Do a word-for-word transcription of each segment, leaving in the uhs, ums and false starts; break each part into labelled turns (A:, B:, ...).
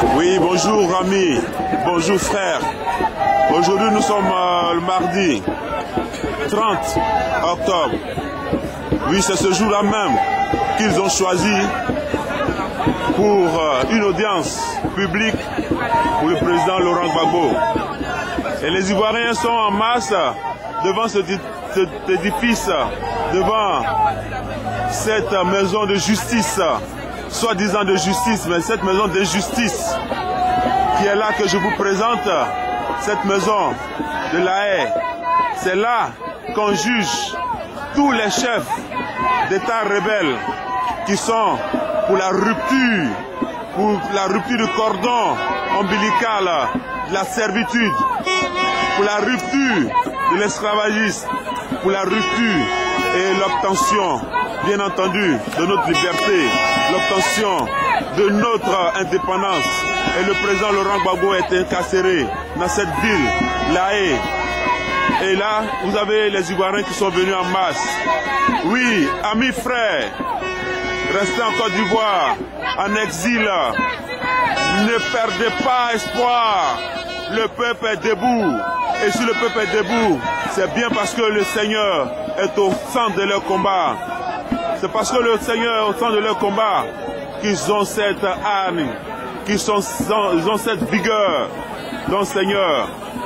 A: Oui, bonjour amis, bonjour frères. Aujourd'hui nous sommes euh, le mardi trente octobre. Oui, c'est ce jour-là même qu'ils ont choisi pour euh, une audience publique pour le président Laurent Gbagbo. Et les Ivoiriens sont en masse devant cet édifice, devant cette maison de justice, soi-disant de justice, mais cette maison de justice qui est là que je vous présente, cette maison de la haie. C'est là qu'on juge tous les chefs d'État rebelles qui sont pour la rupture, pour la rupture du cordon ombilical, de la servitude, pour la rupture de l'esclavagisme, pour la rupture et l'obtention, bien entendu, de notre liberté, l'obtention de notre indépendance. Et le président Laurent Gbagbo est incarcéré dans cette ville, La Haye. Et là, vous avez les Ivoiriens qui sont venus en masse. Oui, amis frères, restez en Côte d'Ivoire, en exil. Ne perdez pas espoir. Le peuple est debout. Et si le peuple est debout, c'est bien parce que le Seigneur est au centre de leur combat. C'est parce que le Seigneur est au centre de leur combat qu'ils ont cette âme, qu'ils sont, ils ont cette vigueur. Donc Seigneur,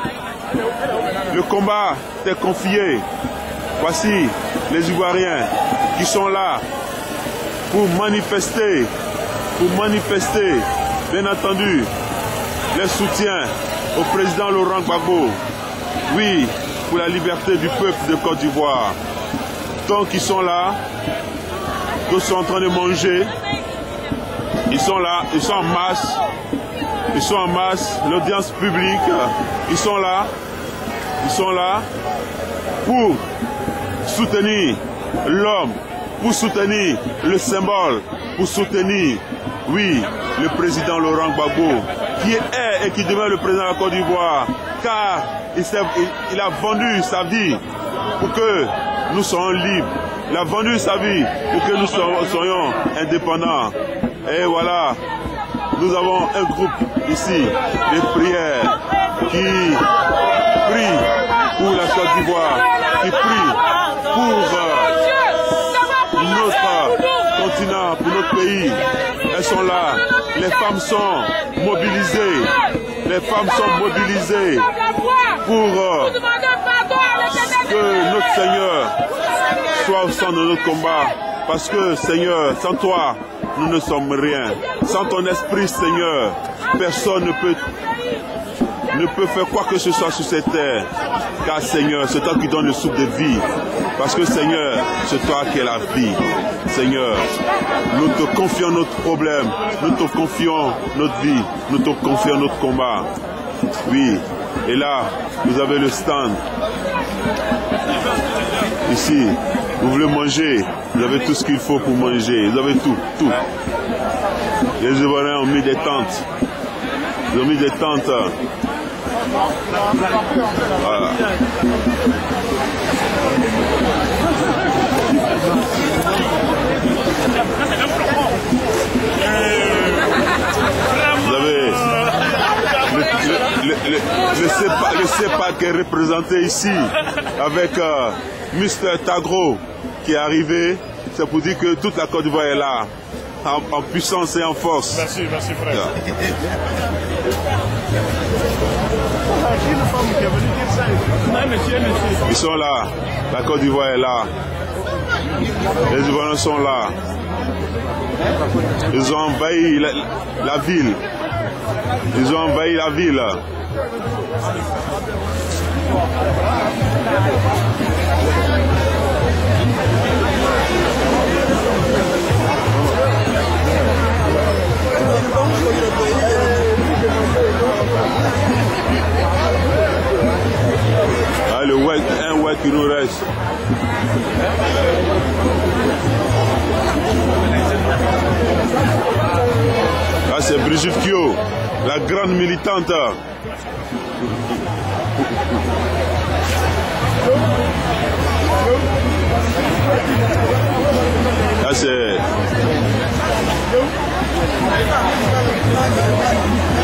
A: le combat t'est confié. Voici les Ivoiriens qui sont là pour manifester, pour manifester, bien entendu, les soutiens au président Laurent Gbagbo. Oui, pour la liberté du peuple de Côte d'Ivoire. Donc ils sont là, tous sont en train de manger, ils sont là, ils sont en masse, ils sont en masse, l'audience publique, ils sont là, ils sont là pour soutenir l'homme, pour soutenir le symbole, pour soutenir, oui, le président Laurent Gbagbo, qui est et qui demeure le président de la Côte d'Ivoire, car il, il, il a vendu sa vie pour que nous soyons libres. Il a vendu sa vie pour que nous soyons indépendants. Et voilà, nous avons un groupe ici de prières qui prie pour la Côte d'Ivoire, qui prie pour euh, notre continent, pour notre pays. Elles sont là. Les femmes sont mobilisées. Les femmes sont mobilisées pour euh, que notre Seigneur soit au centre de notre combat. Parce que Seigneur, sans toi, nous ne sommes rien. Sans ton esprit, Seigneur, personne ne peut, ne peut faire quoi que ce soit sur cette terre. Car Seigneur, c'est toi qui donnes le souffle de vie. Parce que Seigneur, c'est toi qui es la vie. Seigneur, nous te confions notre problème, nous te confions notre vie, nous te confions notre combat. Oui, et là, vous avez le stand. Ici, vous voulez manger, vous avez tout ce qu'il faut pour manger, vous avez tout, tout. Les Ivoiriens ont mis des tentes, ils ont mis des tentes. Voilà. Vous avez le, le, le, le, CEPA, le CEPA qui est représenté ici avec euh, mister Tagro qui est arrivé. C'est pour dire que toute la Côte d'Ivoire est là, en, en puissance et en force.
B: Merci, merci frère. Yeah.
A: Ils sont là, la Côte d'Ivoire est là. Les Ivoiriens sont là. Ils ont envahi la, la ville. Ils ont envahi la ville. Ah, le white, un white qui nous reste. Là, c'est Brigitte Kyo, la grande militante. Là, c'est...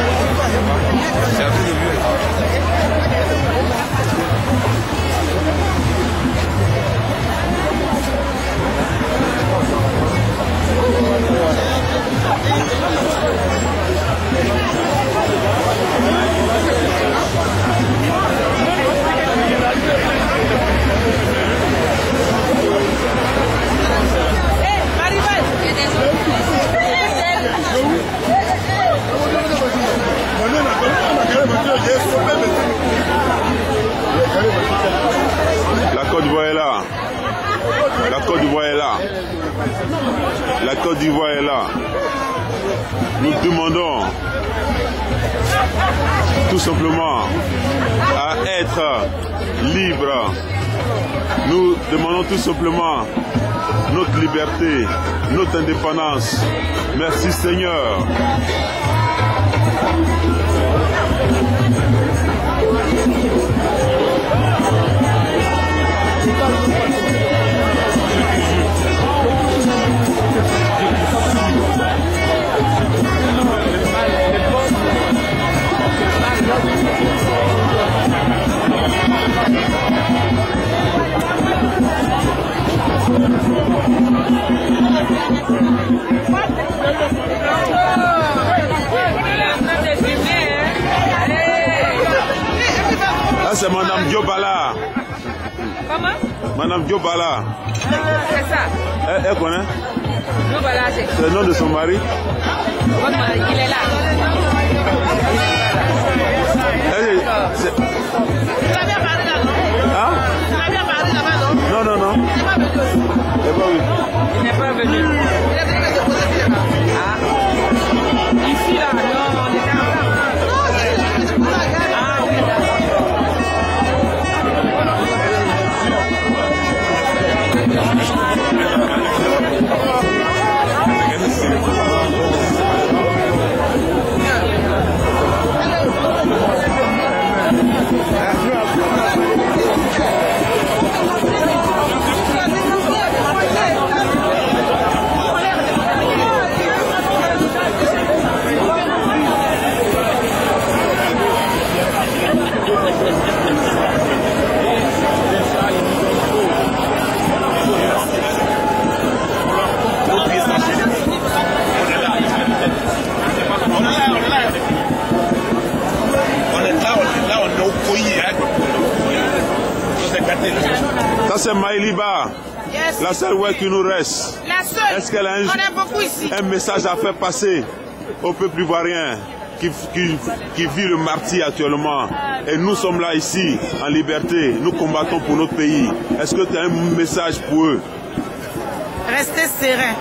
A: La Côte d'Ivoire est là. Nous demandons tout simplement à être libres. Nous demandons tout simplement notre liberté, notre indépendance. Merci Seigneur. Là c'est Madame Diobala.
B: Comment?
A: Madame Diobala.
B: Ah, c'est ça.
A: Elle, elle connaît?
B: Diobala, c'est.
A: C'est le nom de son mari?
B: Votre mari, il est là.
A: Elle, c'est...
B: Tu l'as bien parlé là, non?
A: Hein?
B: Tu l'as bien parlé là-bas, non?
A: Non, non, non.
B: Il n'est pas venu.
A: Il n'est pas venu.
B: Il n'est pas venu. Il est venu se poser ici là. Ah. Ici là, non, on est là. Non, il est venu se poser à la gare. Ah, oui, d'accord.
A: Ça c'est Maïliba,
C: Yes.
A: la seule ouais qui nous reste.
C: La seule.
A: Est-ce qu'elle a un,
C: On est beaucoup ici.
A: un message à faire passer au peuple ivoirien qui, qui, qui vit le martyre actuellement? Et nous sommes là ici, en liberté, nous combattons pour notre pays. Est-ce que tu as un message pour eux?
C: Restez serein.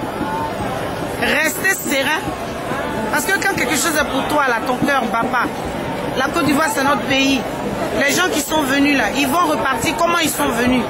C: Restez serein. Parce que quand quelque chose est pour toi, là, ton cœur bat pas. La Côte d'Ivoire, c'est notre pays. Les gens qui sont venus là, ils vont repartir comment ils sont venus.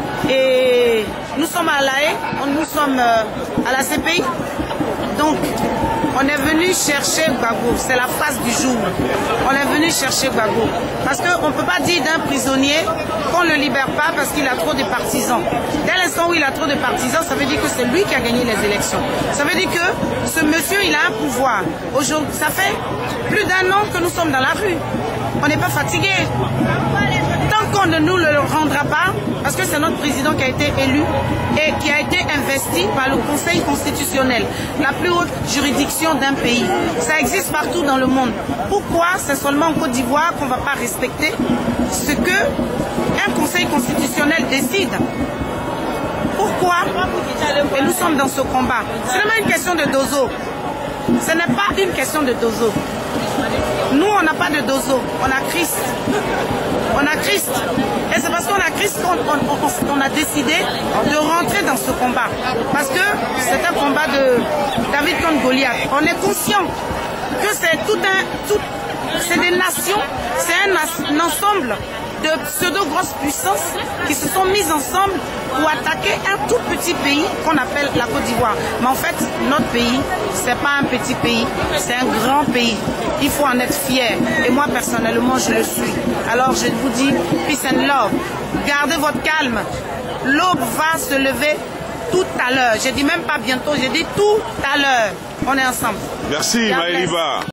C: Et nous sommes à l'A E, nous sommes à la C P I. Donc, on est venu chercher Gbagbo. C'est la phrase du jour. On est venu chercher Gbagbo. Parce qu'on ne peut pas dire d'un prisonnier qu'on ne le libère pas parce qu'il a trop de partisans. Dès l'instant où il a trop de partisans, ça veut dire que c'est lui qui a gagné les élections. Ça veut dire que ce monsieur, il a un pouvoir. Aujourd'hui, ça fait plus d'un an que nous sommes dans la rue. On n'est pas fatigué. Tant qu'on ne nous le rendra pas, parce que c'est notre président qui a été élu et qui a été investi par le Conseil constitutionnel, la plus haute juridiction d'un pays. Ça existe partout dans le monde. Pourquoi c'est seulement en Côte d'Ivoire qu'on ne va pas respecter ce que un Conseil constitutionnel décide? Pourquoi? Et nous sommes dans ce combat. C'est vraiment une question de dozo. Ce n'est pas une question de dozo. Nous, on n'a pas de dozo, on a Christ. On a Christ. Et c'est parce qu'on a Christ qu'on on, on, on a décidé de rentrer dans ce combat. Parce que c'est un combat de David contre Goliath. On est conscient que c'est tout un... Tout, c'est des nations, c'est un, un ensemble de pseudo-grosses puissances qui se sont mises ensemble pour attaquer un tout petit pays qu'on appelle la Côte d'Ivoire. Mais en fait, notre pays, c'est pas un petit pays, c'est un grand pays. Il faut en être fier. Et moi, personnellement, je le suis. Alors, je vous dis, peace and love. Gardez votre calme. L'aube va se lever tout à l'heure. Je dis même pas bientôt, je dis tout à l'heure. On est ensemble.
A: Merci, Maïliba.